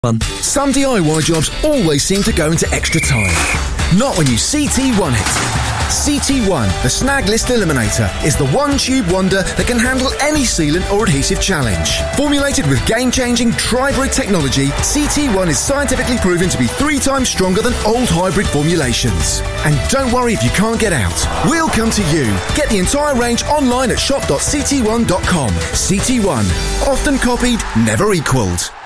Some DIY jobs always seem to go into extra time. Not when you CT1 it. CT1, the snag list eliminator, is the one-tube wonder that can handle any sealant or adhesive challenge. Formulated with game-changing Tribrid technology, CT1 is scientifically proven to be 3 times stronger than old hybrid formulations. And don't worry if you can't get out. We'll come to you. Get the entire range online at shop.ct1.com. CT1, often copied, never equalled.